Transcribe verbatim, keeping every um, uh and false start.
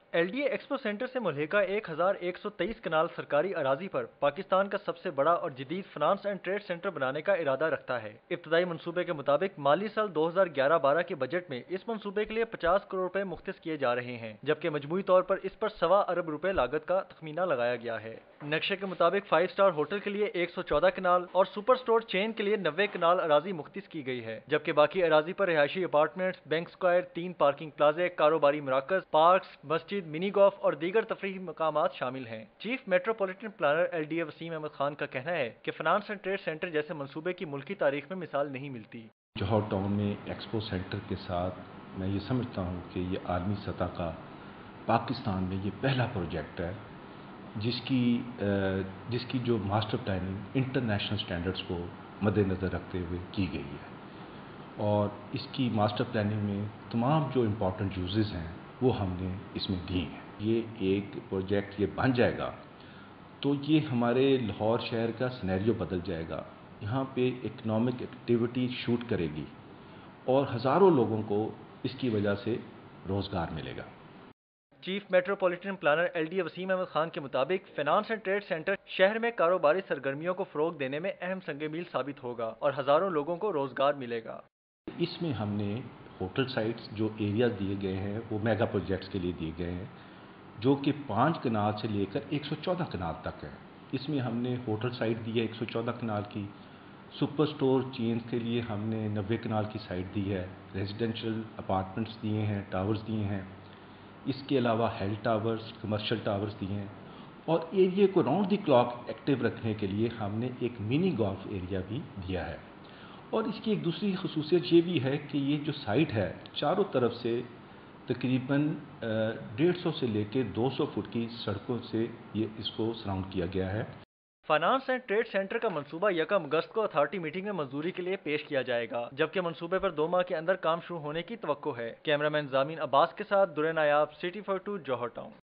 L D A expo centre سے ملحقہ ایک ہزار ایک سو تیئیس کنال سرکاری اراضی پر پاکستان کا سب سے بڑا اور جدید فنانس اینڈ ٹریڈ سینٹر بنانے کا ارادہ رکھتا ہے۔ ابتدائی منصوبے کے مطابق مالی سال دو ہزار گیارہ بارہ کے بجٹ میں اس منصوبے کے لیے پچاس کروڑ روپے مختص کیے جا رہے ہیں، جبکہ مجموعی طور پر اس پر سوا ارب روپے لاگت کا تخمینہ لگایا گیا ہے۔ نقشے کے مطابق فائیو سٹار ہوٹل کے لیے ایک سو چودہ کنال اور سپر سٹور چین کے لیے نوے کنال اراضی مختص کی گئی ہے، جبکہ باقی اراضی پر رہائشی اپارٹمنٹس، بینک اسکوائر، تین پارکنگ پلازے، کاروباری مراکز، پارکس، مسجد، منی گولف اور دیگر تفریحی مقامات شامل ہیں۔ Chief metropolitan planner L D A Waseem Ahmed Khan کا کہنا ہے کہ فنانس اینڈ ٹریڈ سینٹر جیسے منصوبے کی ملکی تاریخ میں مثال نہیں ملتی۔ جوہر ٹاؤن میں ایکسپو سینٹر کے ساتھ میں یہ سمجھتا ہوں کہ یہ عالمی سطح کا پاکستان میں یہ پہلا پروجیکٹ ہے جس کی جس کی جو ماسٹر پلاننگ انٹرنیشنل سٹینڈرڈز کو مد نظر رکھتے ہوئے کی گئی ہے، اور اس کی ماسٹر پلاننگ میں تمام جو امپورٹنٹ یوزز ہیں وہ ہم نے اس میں دی ہیں۔ یہ ایک پروجیکٹ یہ بن جائے گا تو یہ ہمارے لاہور شہر کا سینیریو بدل جائے گا۔ یہاں پہ اکنامک ایکٹیویٹی شوٹ کرے گی اور ہزاروں لوگوں کو اس کی وجہ سے روزگار ملے گا۔ Chief metropolitan planner L D A Waseem Ahmed Khan کے مطابق فنانس اینڈ ٹریڈ سینٹر شہر میں کاروباری سرگرمیوں کو فروغ دینے میں اہم سنگ میل ثابت ہوگا اور ہزاروں لوگوں کو روزگار ملے گا۔ اس میں ہم نے ہوٹل سائٹس جو ایریاز دیے گئے ہیں وہ میگا پروجیکٹس کے لیے دیے گئے ہیں، جو کہ پانچ کنال سے لے کر ایک سو چودہ کنال تک ہے۔ اس میں ہم نے ہوٹل سائٹ دی ہے ایک سو چودہ کنال کی، سپر سٹور چینز کے لیے ہم نے نوے کنال کی سائٹ دی ہے، ریزیڈینشل اپارٹمنٹس دیے ہیں، ٹاورز دیے ہیں، اس کے علاوہ ہیلتھ ٹاورز، کمرشل ٹاورز دیے ہیں، اور ایریے کو راؤنڈ دی کلاک ایکٹیو رکھنے کے لیے ہم نے ایک منی گولف ایریا بھی دیا ہے۔ اور اس کی ایک دوسری خصوصیت یہ بھی ہے کہ یہ جو سائٹ ہے چاروں طرف سے تقریباً ڈیڑھ سو سے لے کے دو سو فٹ کی سڑکوں سے یہ اس کو سراؤنڈ کیا گیا ہے۔ فنانس اینڈ ٹریڈ سینٹر کا منصوبہ یکم اگست کو اتھارٹی میٹنگ میں منظوری کے لیے پیش کیا جائے گا، جبکہ منصوبے پر دو ماہ کے اندر کام شروع ہونے کی توقع ہے۔ کیمرہ مین زامین عباس کے ساتھ درے نایاب، city four two, Johar town.